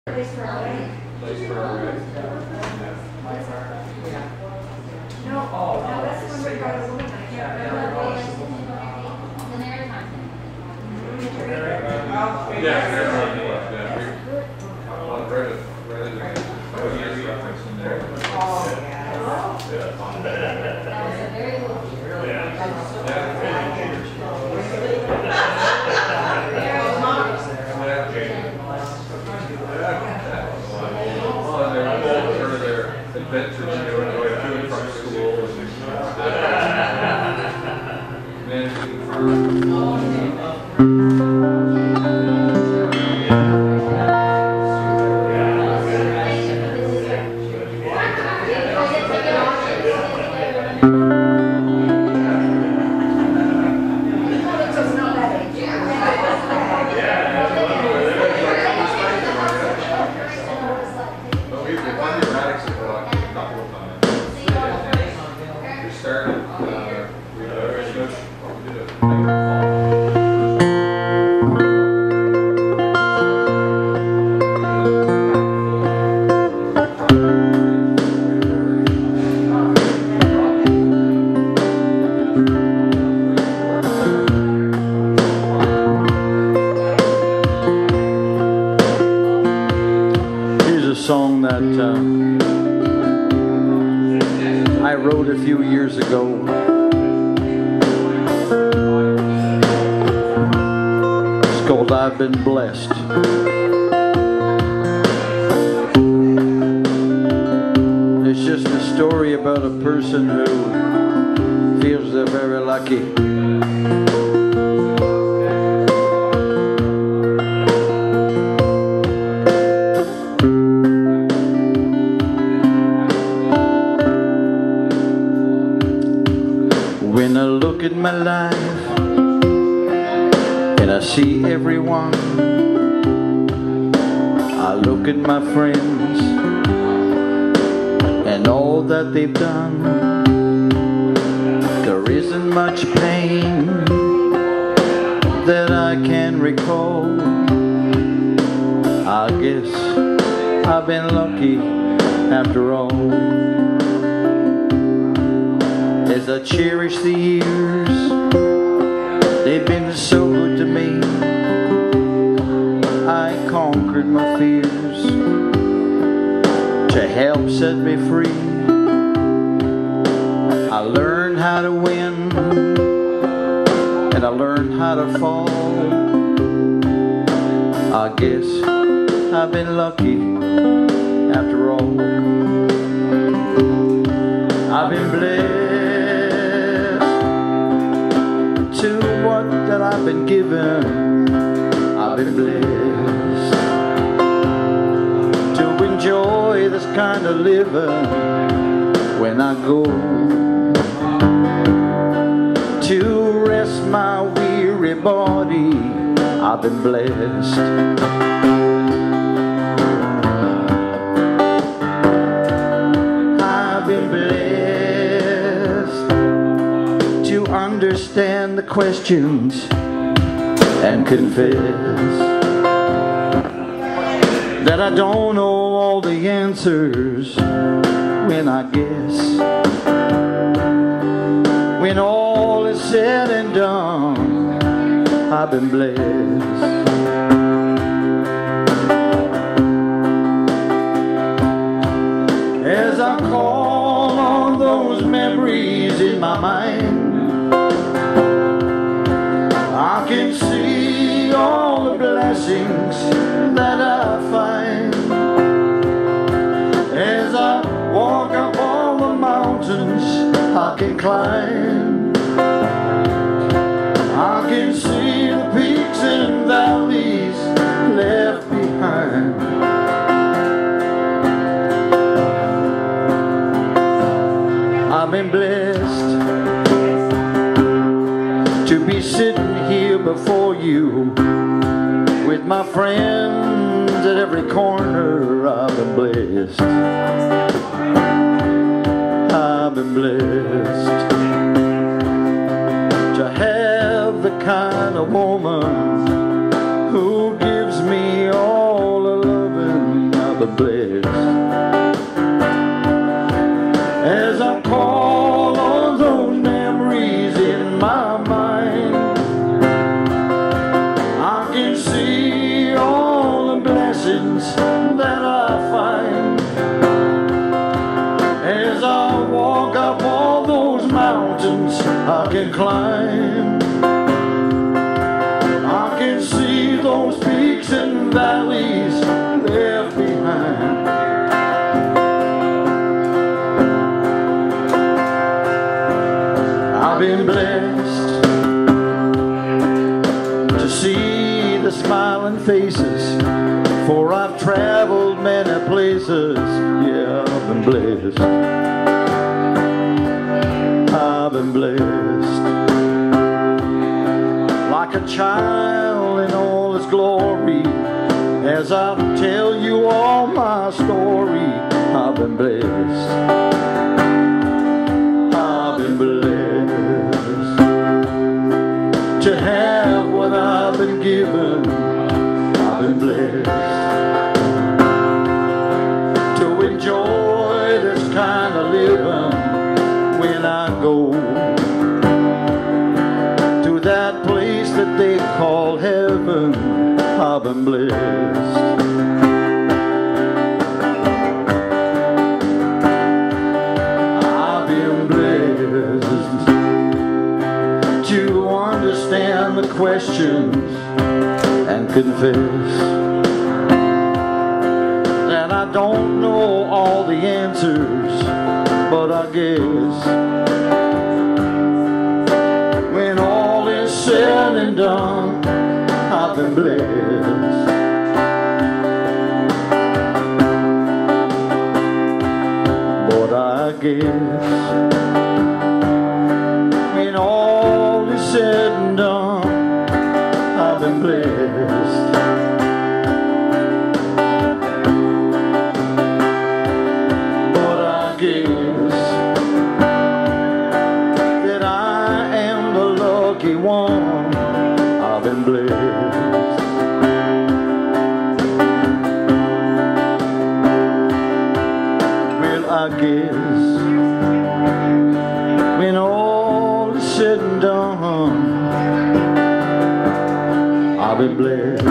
Place for our wedding. Place for our wedding. No, no, that's the one where you got a woman. I can't remember. The maritime thing. Right in the reference in there. That was a very little. Adventures, going to and from school and managing song that I wrote a few years ago. It's called I've Been Blessed. It's just a story about a person who feels they're very lucky. When I look at my life and I see everyone, I look at my friends and all that they've done. There isn't much pain that I can recall. I guess I've been lucky after all. As I cherish the years, they've been so good to me. I conquered my fears to help set me free. I learned how to win and I learned how to fall. I guess I've been lucky after all. I've been blessed to what that I've been given. I've been blessed to enjoy this kind of living. When I go to rest my weary body, I've been blessed. I've been blessed to understand the questions and confess that I don't know all the answers. When I guess, when all is said and done, I've been blessed. As I call on those memories in my mind, I can see all the blessings that I find. As I walk up all the mountains I can climb, I can see the peaks and valleys left behind. I've been blessed to be sitting here before you with my friends at every corner. I've been blessed. I've been blessed to have the kind of woman who gives me all the loving been blessed. As I call on those memories in my mind, I can see all the blessings that I find. As I walk up all those mountains I can climb, I can see those peaks and valleys left behind. I've been blessed to see the smiling faces, for I've traveled many places. Yeah, I've been blessed. I've been blessed. Like a child in all its glory, as I tell you all my story, I've been blessed. I've been blessed to have what I've been given. I've been blessed to enjoy this kind of living. When I go to that place that they call heaven, I've been blessed. I've been blessed to understand the questions and confess that I don't know all the answers, but I guess when all is said and done, I've been blessed. But I guess when all is said and done, I've been blessed. But I guess that I am the lucky one. I've been blessed. Well, I guess when all is said and done, I've been blessed.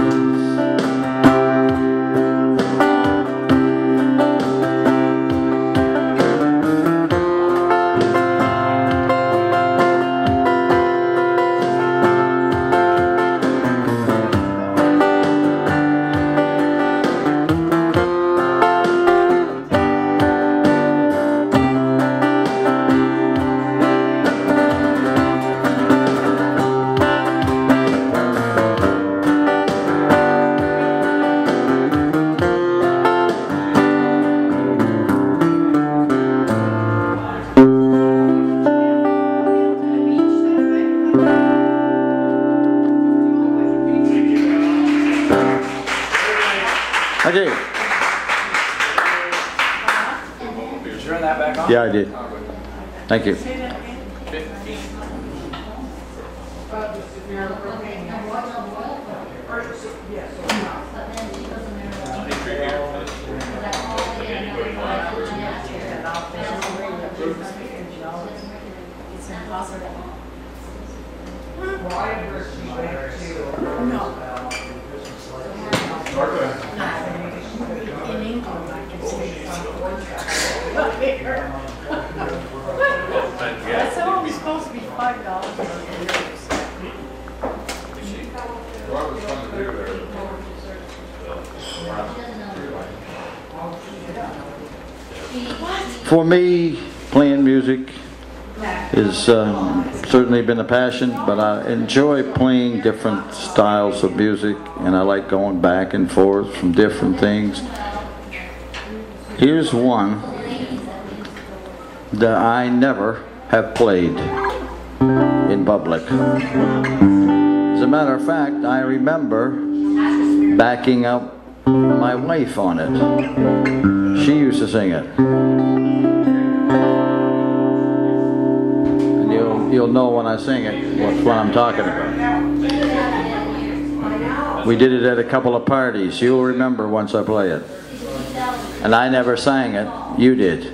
Okay. You turn that back on? Yeah, I did. Thank you. 15. It's impossible. In England, I can speak front here. That's only supposed to be $5. What was fun to do there? For me, playing music has certainly been a passion, but I enjoy playing different styles of music, and I like going back and forth from different things. Here's one that I never have played in public. As a matter of fact, I remember backing up my wife on it. She used to sing it. And you'll know when I sing it what I'm talking about. We did it at a couple of parties. You'll remember once I play it. And I never sang it. You did.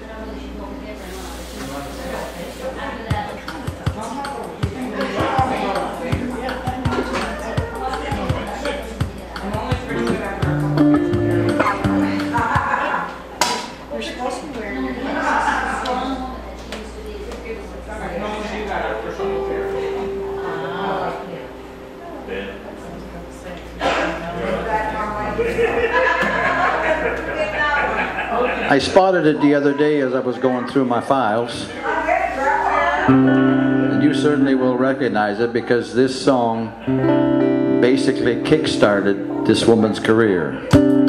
I spotted it the other day as I was going through my files. And you certainly will recognize it because this song basically kick-started this woman's career.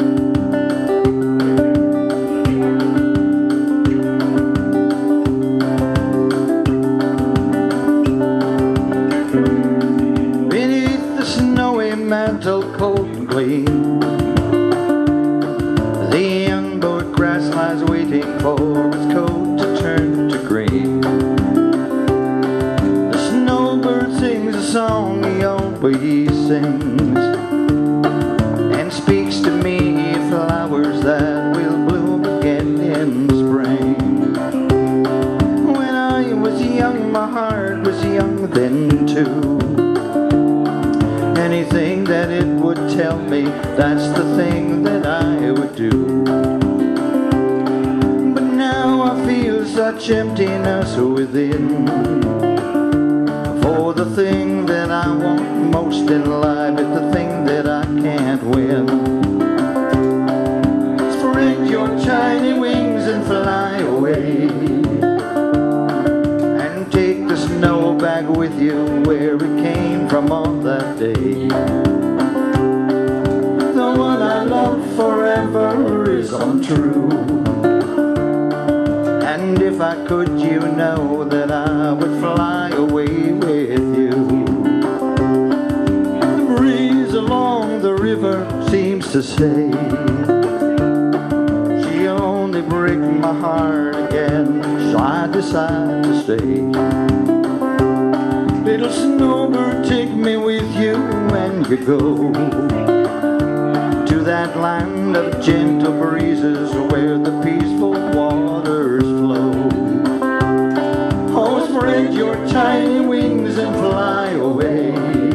Beneath the snowy mantle, cold and clean, the young boat grass lies waiting for its coat to turn to green. The snowbird sings a song he always sings, and speaks to me of flowers that will bloom again in spring. When I was young, my heart was young then too. Anything that it would tell me, that's the thing that I would do. But now I feel such emptiness within, for the thing that I want most in life is the thing that I can't win. Spread your tiny wings and fly away, and take the snow back with you where it came from on that day. The one I love forever is untrue, and if I could, you know that I would fly away with you. The breeze along the river seems to say she'll only break my heart again, so I decide to stay. Little snowbird, take me with you when you go to that land of gentle breezes where the peaceful waters flow. Oh, spread your tiny wings and fly away,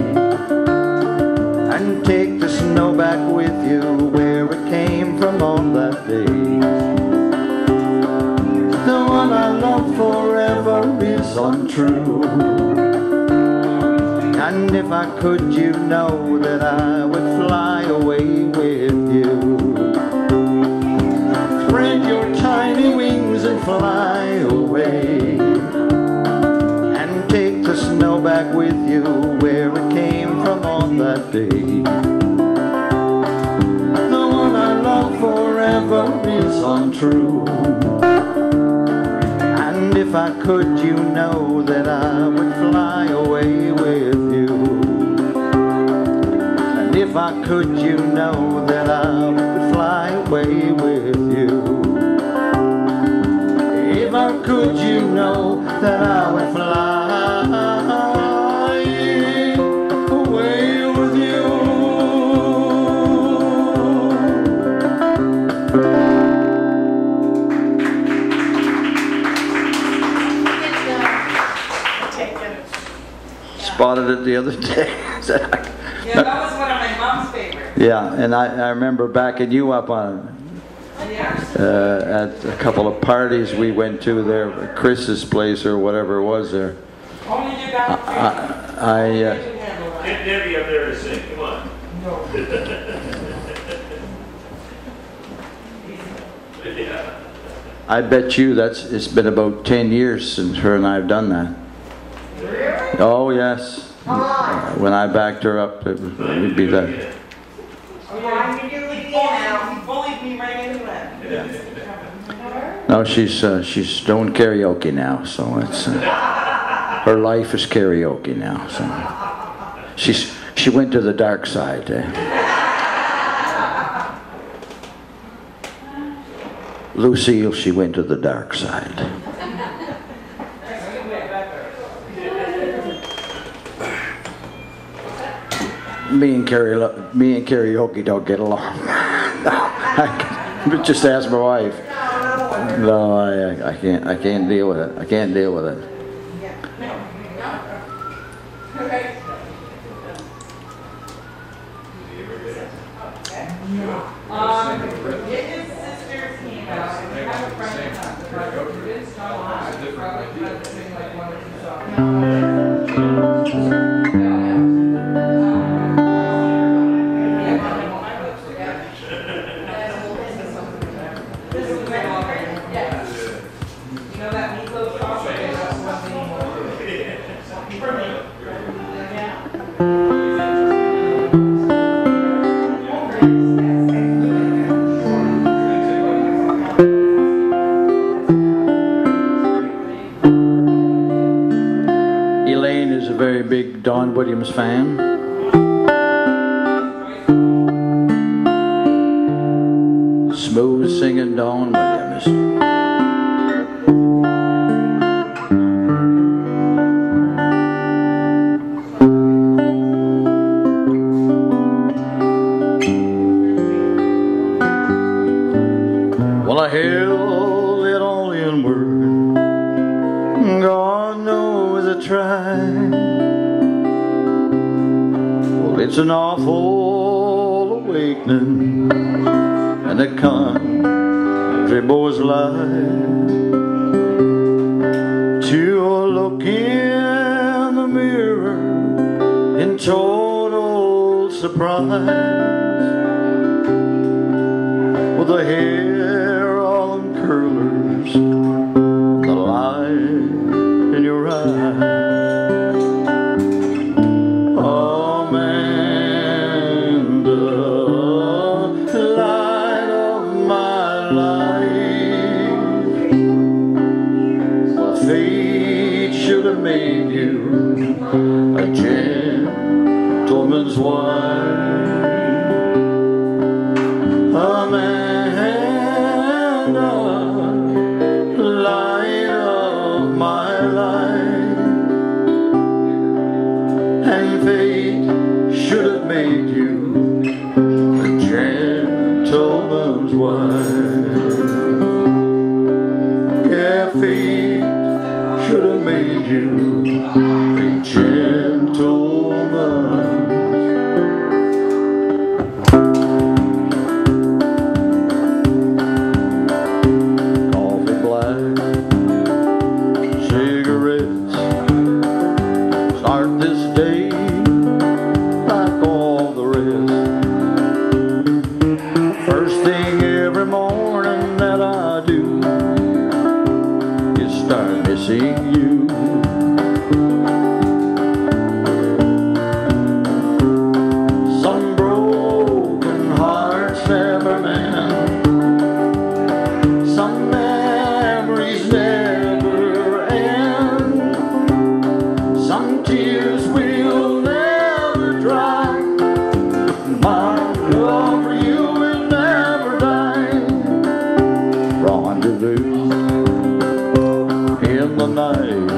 and take the snow back with you where it came from on that day. The one I love forever is untrue, and if I could, you know that I would fly away with you. Spread your tiny wings and fly away, and take the snow back with you where it came from on that day. The one I love forever is untrue, and if I could, you know that I would fly away with you. And if I could, you know that I would fly away with you. If I could, you know that I would fly away with you. Spotted it the other day. Yeah, that was one of my mom's favorites. Yeah, and I remember backing you up on Yeah. at a couple of parties we went to there, Chris's place or whatever it was there. Only you got Get Debbie up there to sing, come on. No. Yeah. I bet you it's been about 10 years since her and I have done that. Really? Oh yes. When I backed her up, it would be that. Oh, yeah. You bullied me right into it. No, she's doing karaoke now, so it's her life is karaoke now. So she went to the dark side. Lucille, she went to the dark side. Me and karaoke don't get along. No, But just ask my wife. No, I can't. I can't deal with it. I can't deal with it. Get his sister's email. If you have a friend that's probably like one or two This is the next one. Yes. You know that meatloaf sauce? Okay, that's one thing more. For me. Elaine is a very big Don Williams fan. Smooth singing Don Williams. Well, I held it all in word. God knows I tried. Well, it's an awful awakening and a country boy's life to look in the mirror in total surprise. With the hair all in curlers, the light in your eyes. Amanda, light of my life. Well, fate should have made you a gentleman's wife. Amanda, light of my life. And fate should have made you a gentleman's wife. Yeah, fate should have made you a gentleman. Coffee black, cigarettes, start this day like all the rest. First thing every morning that I do is start missing you. Some broken hearts never mend. Some memories never end. Some tears will never dry. My love for you will never die. Rendezvous in the night.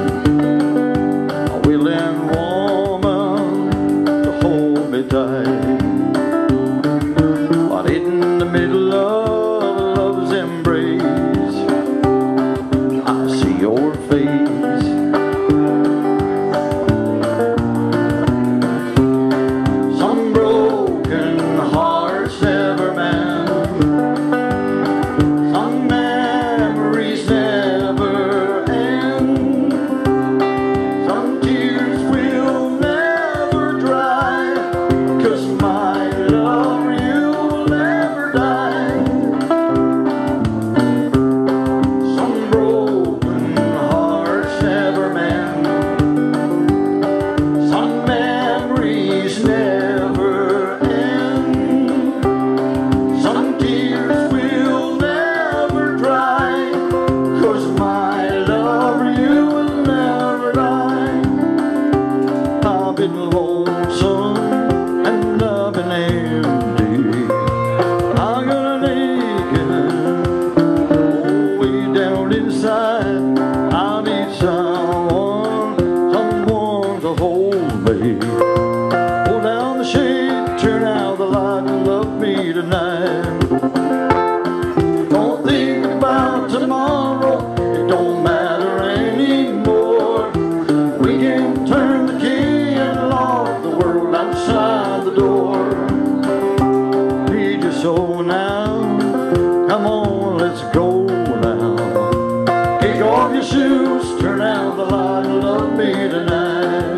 shoes, turn out the light and love me tonight.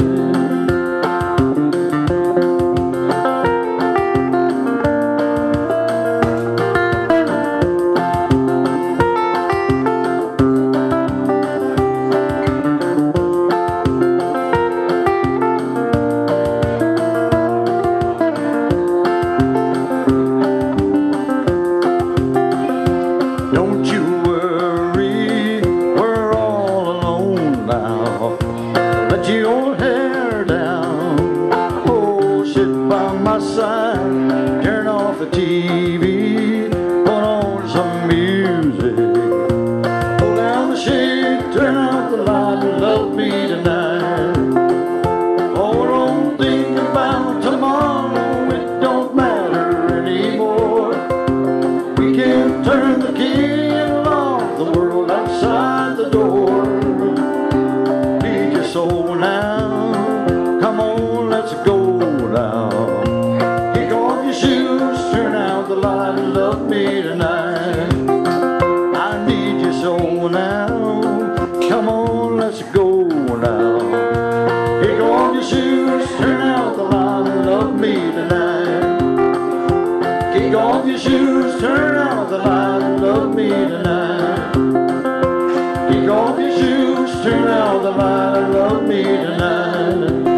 Don't you worry, we're all alone now. Let your hair down. Oh, sit by my side. Turn off the TV. Put on some music. Pull down the shade. Turn out the light and love me tonight. Oh, don't think about tomorrow. It don't matter anymore. We can turn the key and lock the world outside the door. Lead your soul now. Come on, let's go now. Kick off your shoes, turn out the light and love me tonight. I need your soul now. Come on, let's go now. Kick off your shoes, turn out the light and love me tonight. Kick off your shoes, turn out the light and love me tonight. Kick off your shoes, turn out the light and love me tonight.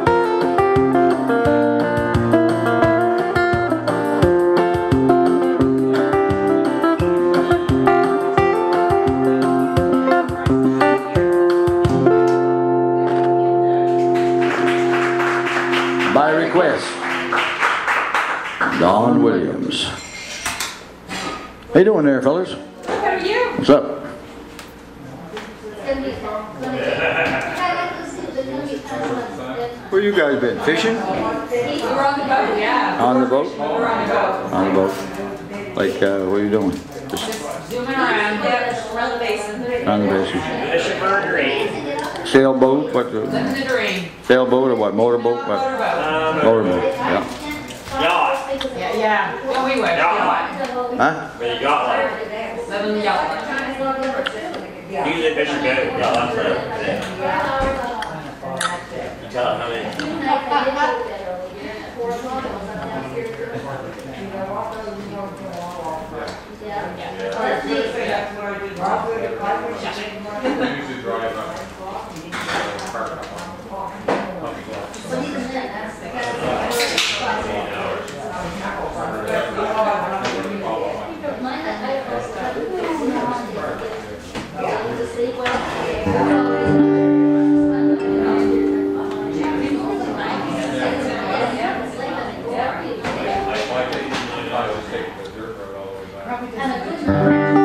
By request, Don Williams. How you doing there, fellas? How are you? What's up? Where you guys been? Fishing? We're on the boat, yeah. On the boat? We're on the boat. On the boat. Like, what are you doing? Just Zooming around, yeah, around the basin. on the basin. Sailboat? What? Living the dream. Sailboat or what? Motorboat? What? Motorboat. Motorboat. Yeah. Yeah. No, we would. Huh? But you got one. Living the yellow. Usually fish are good. You got lots of them. You tell them how many. We usually drive up. Park up on. I was taking the dirt road all the way back.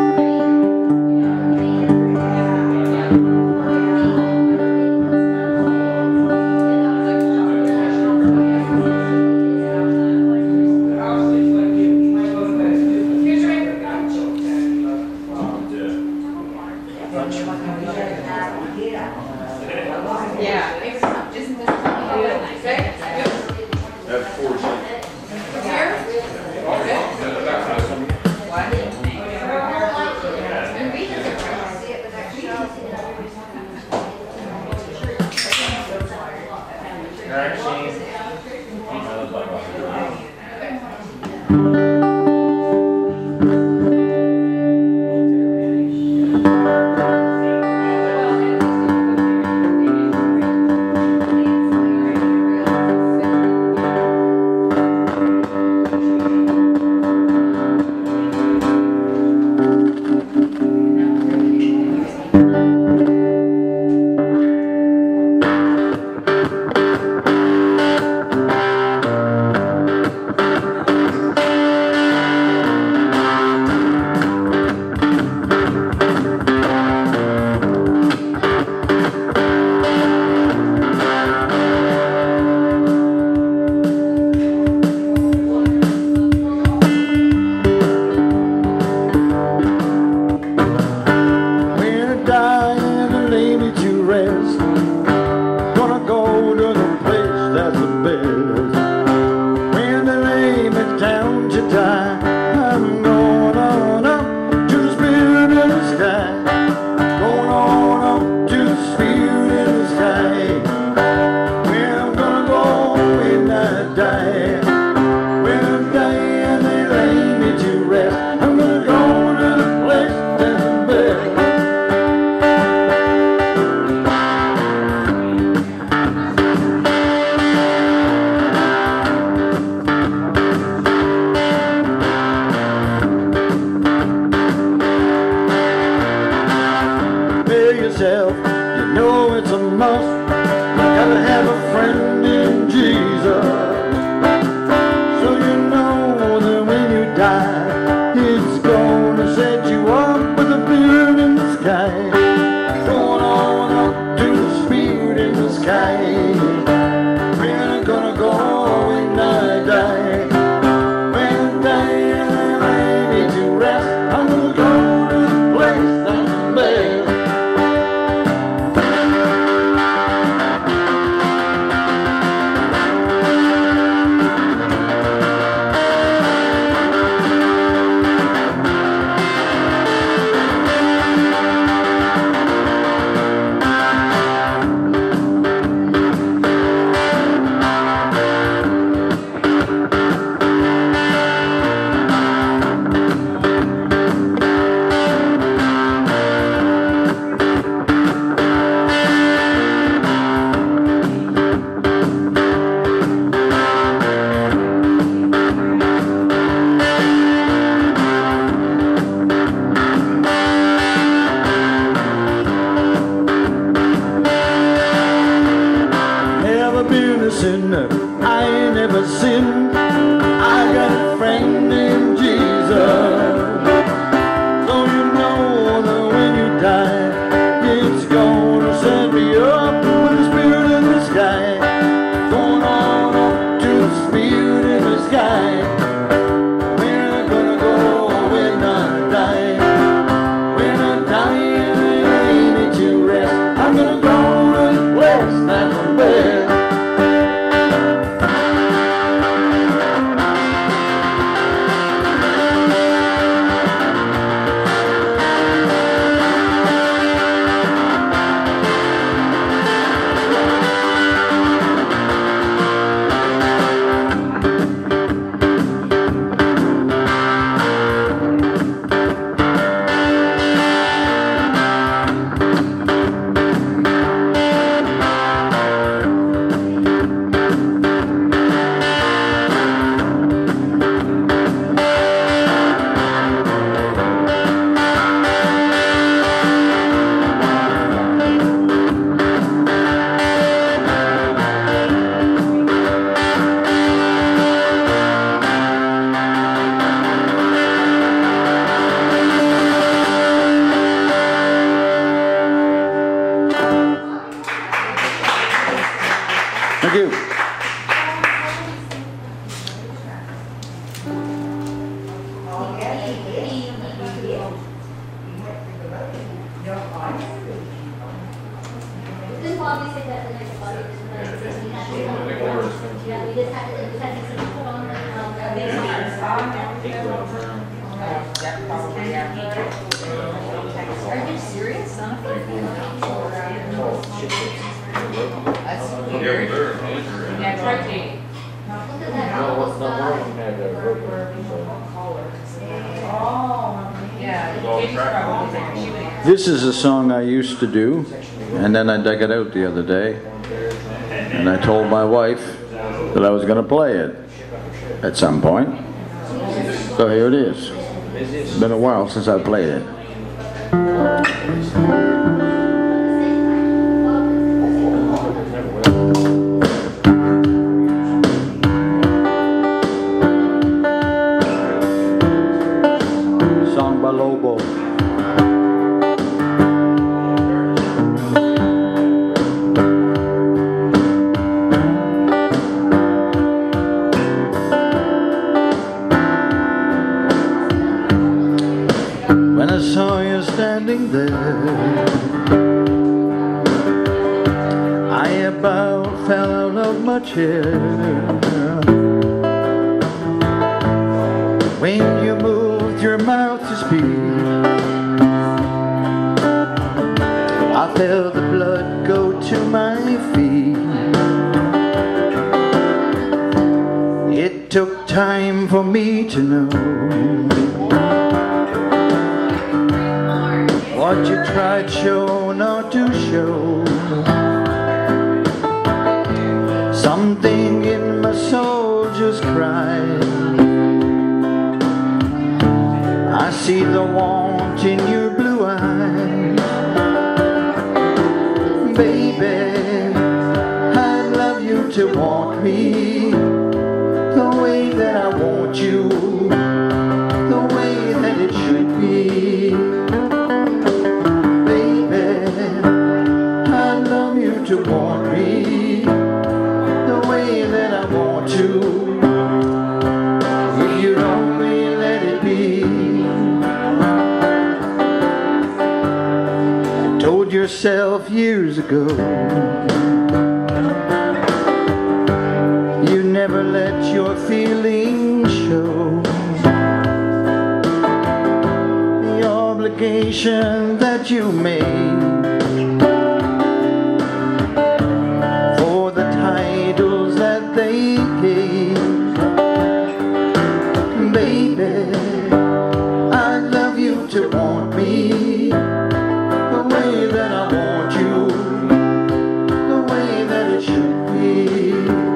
Yeah. Isn't this That's 4 cents. myself, you know it's a must. You gotta have a friend in Jesus. So you know that when you die, it's gonna set you up with a bird in the sky. Going on up to the spirit in the sky. We're gonna go when I die. When I die, I need to rest. I'm gonna go to the place that's best. I ain't never sinned. I got a friend named Jesus. So you know that when you die, it's gonna set me up with the spirit in the sky. Going on up to the spirit in the sky. We're gonna go when I die. When I die, I need to rest. I'm gonna go to the place that's the best. Thank you. This one we said that the next body is yeah, we just had to put on Are you serious? Yeah, try Katie. Look at that. Yeah, Katie's probably, she would answer. This is a song I used to do, and then I dug it out the other day, and I told my wife that I was going to play it at some point. So here it is. It's been a while since I played it. Song by Lobo. When I saw you standing there, I about fell out of my chair. When you moved your mouth to speak, I felt the blood go to my feet. It took time for me to know what you tried show not to show. Something in my soul just cried. I see the want in your blue eyes. want me the way that I want you, the way that it should be. Baby, I love you to want me the way that I want you. If you'd only let it be. Told yourself years ago you never let your feelings show. The obligation that you made for the titles that they gave. Baby, I love you to want me the way that I want you, the way that it should be.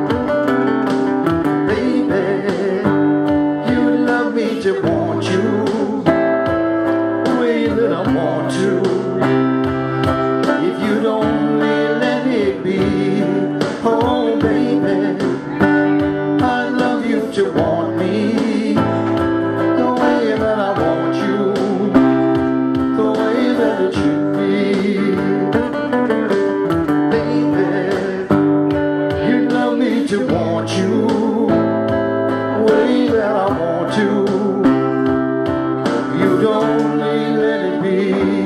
Baby, you love me to want you the way that I want to. If you'd only let it be. Oh baby, I love you to want me the way that I want you, the way that it should be. Baby, you love me to want you the way that I want to. You don't let it be.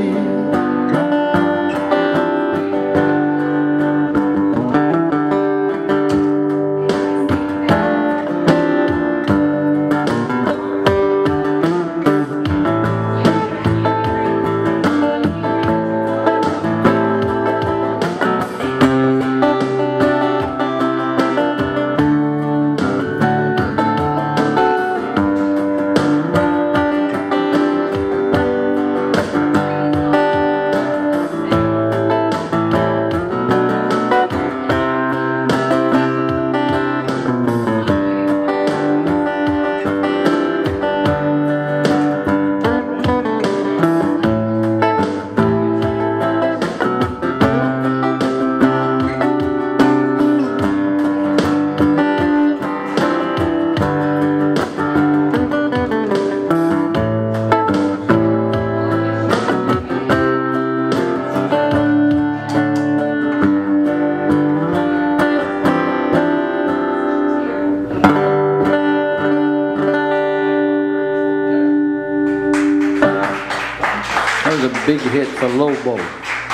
That was a big hit for Lobo. Yeah,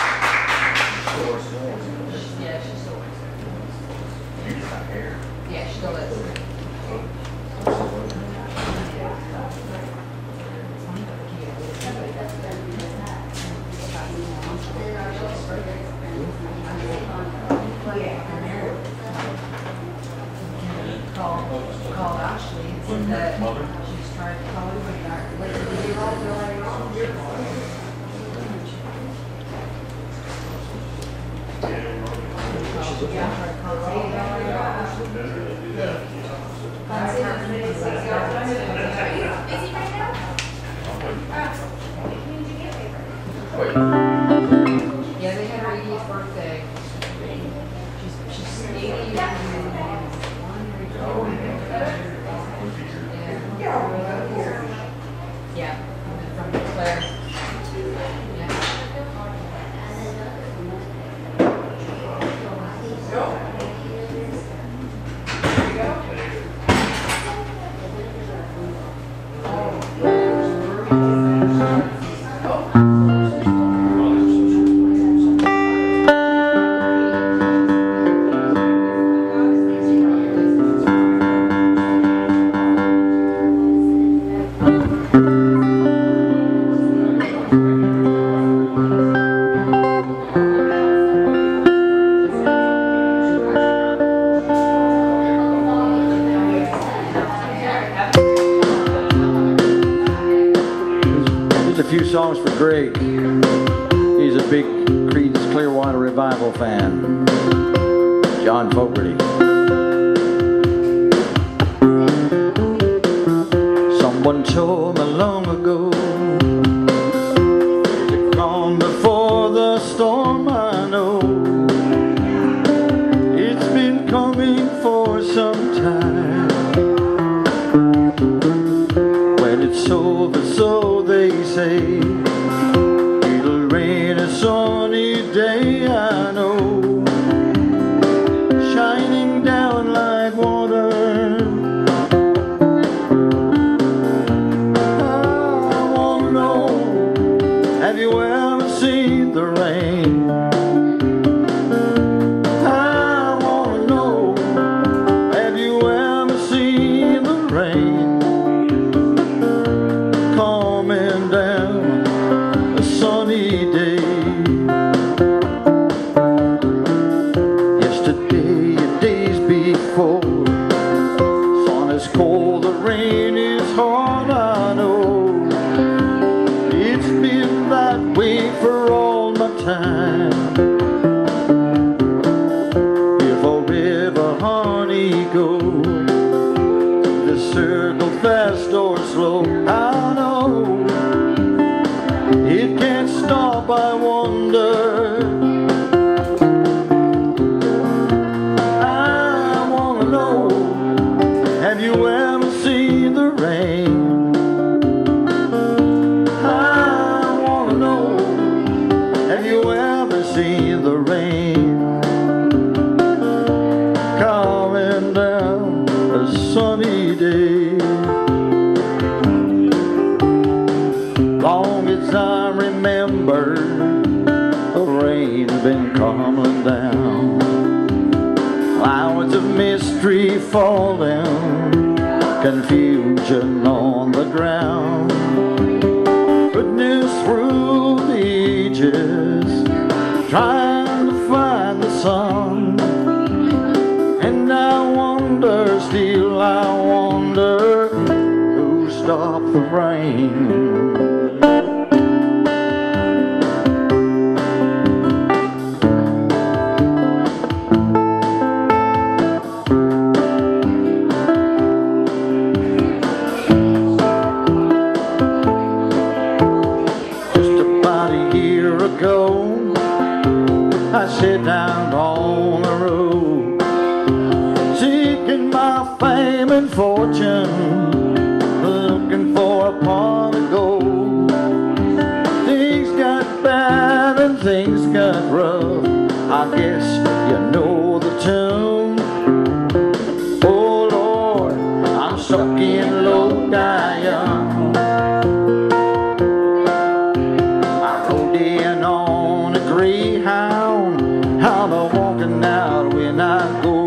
she still is. Yeah, she still is. Called Ashley and said that she's trying to call you and yeah, they had her 80th birthday. She's 80 years yeah, from Claire. Just a few songs for Greg. He's a big Creedence Clearwater Revival fan. John Fogerty. Someone told me long ago, to come before the storm, I know. It's been coming for you ever seen the rain? I wanna know, have you ever seen the rain coming down a sunny day? Yesterday and days before, sun is cold, the rain is hard, I know. It's been that way for all my time. If a river, honey, goes, the circle fast or slow, I know it can't stop, I wonder. I wanna know, have you ever seen the rain? I wanna know, have you ever seen the rain coming down a sunny day? Long as I remember, the rain's been coming down. Clouds of mystery falling, confusion on the ground. Witness through the ages, trying to find the sun. And I wonder, still I wonder, who stopped the rain? I sit down on the road, seeking my fame and fortune, looking for a pot of gold. Things got bad and things got rough, I guess you know the tune. Oh Lord, I'm stuck in low, die young. I rode in on a Greyhound, how I'm walking out when I go.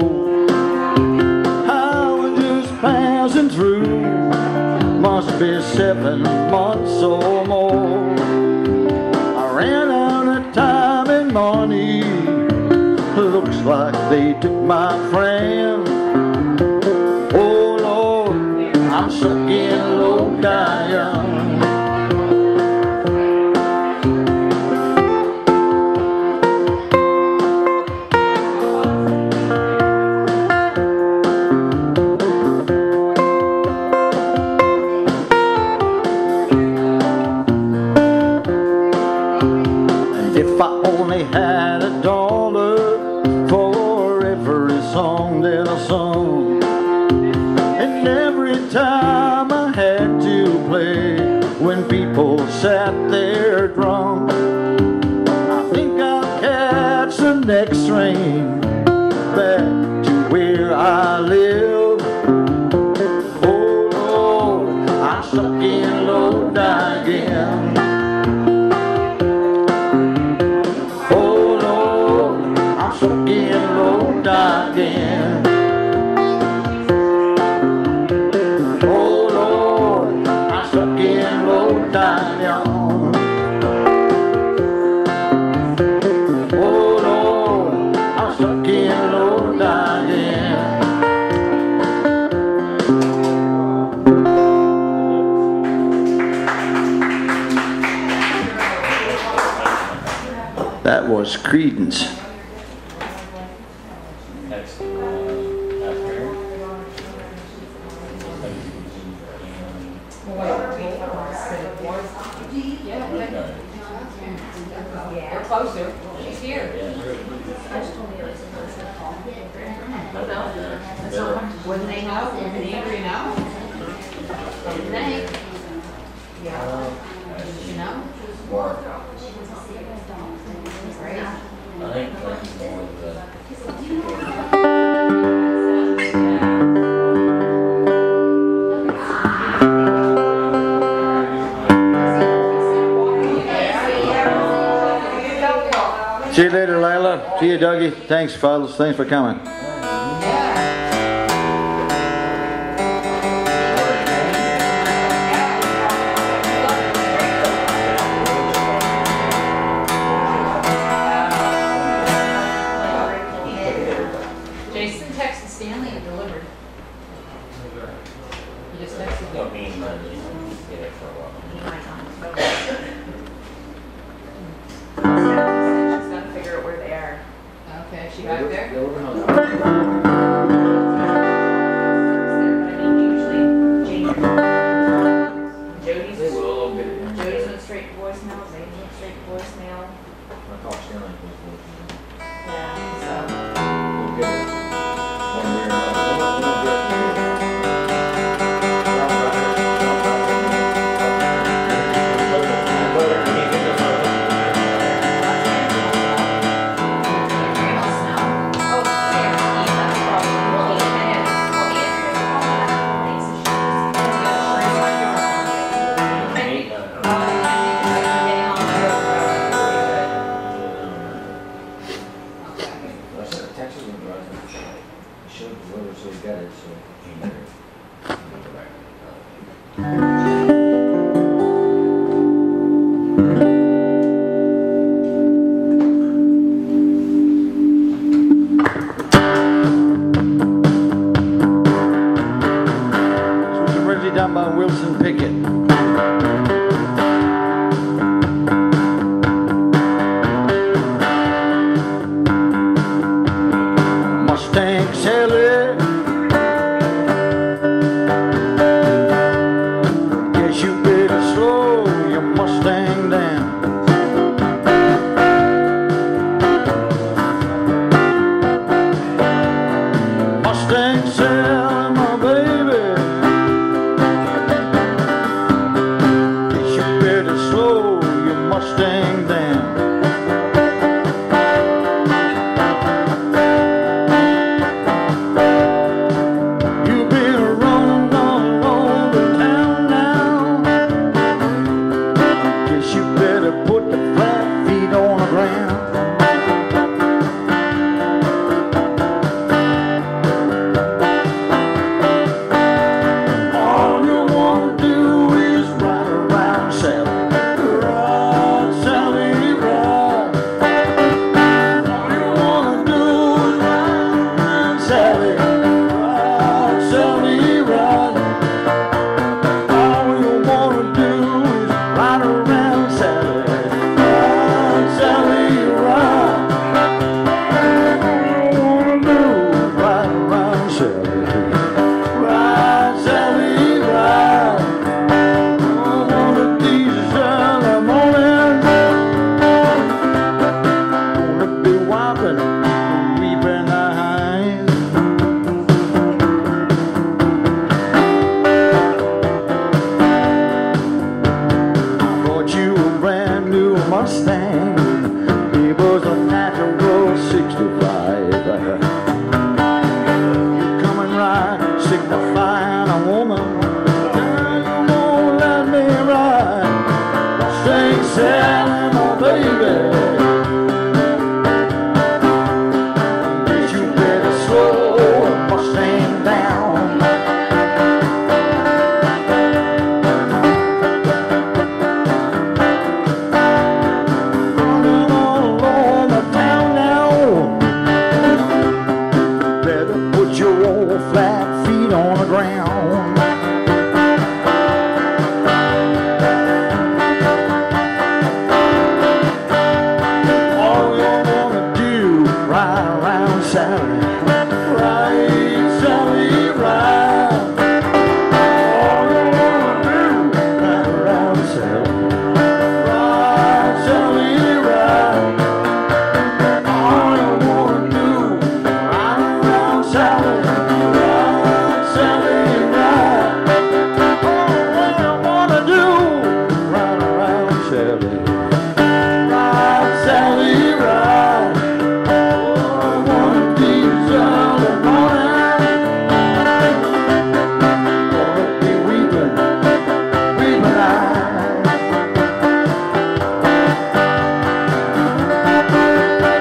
I was just passing through, must be 7 months or more. I ran out of time and money, looks like they took my friend. Oh Lord, I'm stuck in low, die young. If I only had $1 for every song that I sung, and every time I had to play when people sat there drunk, I think I'll catch the next train back to where I live. Oh Lord, I'm stuck in low, die again. Stuck in low, die again. Oh Lord, I'm stuck in low, die young. Oh Lord, I'm stuck in low, die again. That was Creedence. We're closer. She's here. Wouldn't they know? Wouldn't Andrea know? Didn't they? Yeah. You know? Right? I think that's more of the See you later, Lila. See you, Dougie. Thanks, fellas. Thanks for coming. Jason texted Stanley and delivered. He just texted No, me. me and Monday, get it for a while. She's gotta figure out where they are. Okay, she back there? I mean, usually Jane. Jody's Well, a little bit. went straight to voicemail, Zane went straight to voicemail. I call Stanley. Yeah, so. We'll get it. One way or another. We'll get Oh, yeah, that's probably. I sent a text when I showed the weather, so he got it, so he better go back. This was originally done by Wilson Pickett. Mustang Sally, guess you better slow your Mustang down. Mustang Sally, my baby, guess you better slow your Mustang down. You've been running all over town now. Guess you better put the flat feet on the ground. All you wanna do is ride around Sally. Ride, Sally, ride. All you wanna do is ride around Sally. Ride, Sally, ride. All you wanna do is ride around Sally. Ride, Sally, ride. All you wanna do is ride around Sally. Ride, Sally, ride. One of these early mornings, gonna be wiping, weeping eyes. I bought you a brand new Mustang. It was a natural 65. You come and ride, signifying a woman. Girl, you won't let me ride. Mustang Sally, my baby. Guess you better slow the Mustang down. Running all over town now. Better put your old flat feet on the ground. All you wanna do, ride around Sally. Ride, Sally, ride. All you wanna do, ride around Sally. Ride, Sally, ride. All you wanna do, ride around Sally. Ride, Sally, ride. All you wanna do, ride around Sally. Ride, Sally, ride. Oh, one of these early mornings, gonna be weeping, weeping eyes.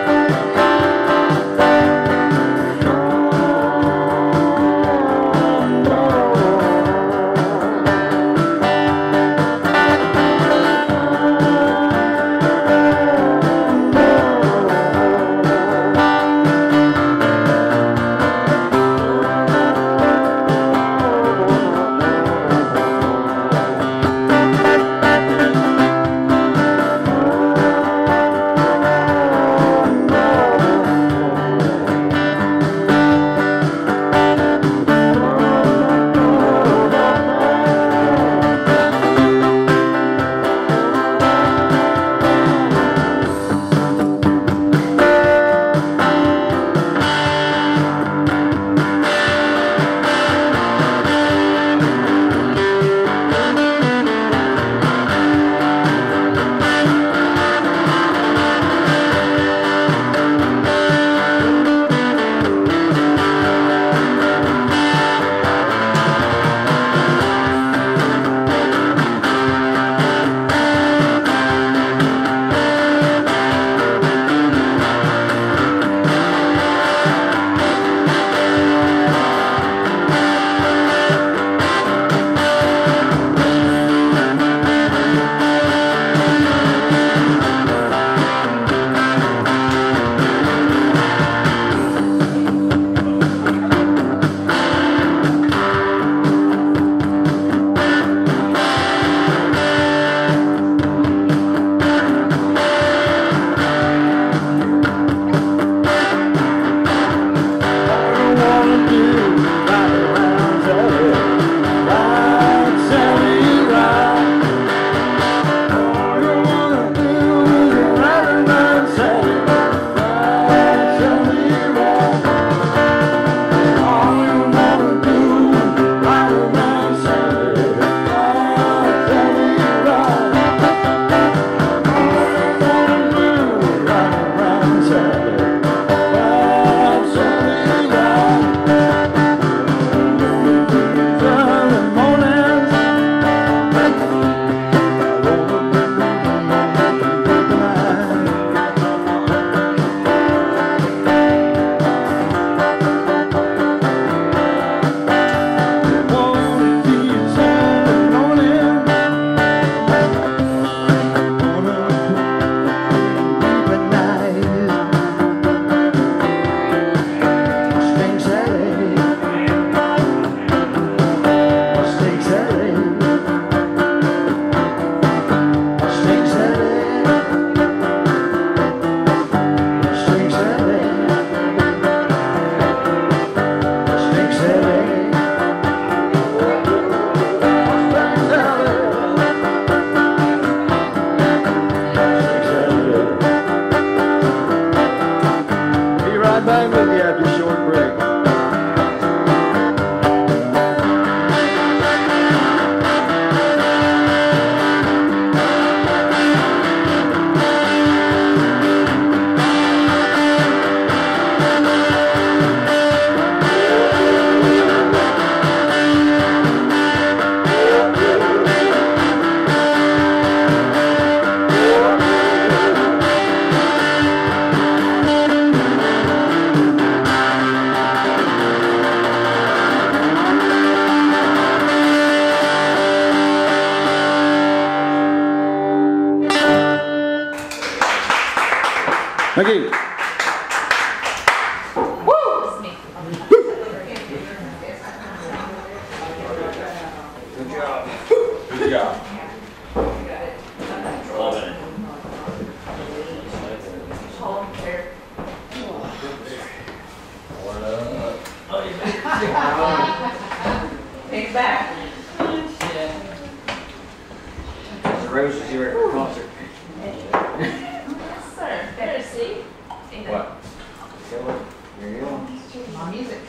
Thank you. It's me. Good job. Good job. Loving it. Home care. Take it back. The roses you were at the concert. Yes, sir. Better see. What? There you go. My music.